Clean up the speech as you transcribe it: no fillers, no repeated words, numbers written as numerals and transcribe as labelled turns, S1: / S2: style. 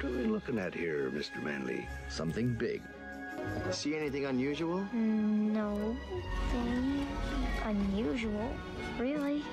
S1: What are we looking at here, Mr. Manley?
S2: Something big.
S3: See anything unusual?
S4: Nothing unusual, really.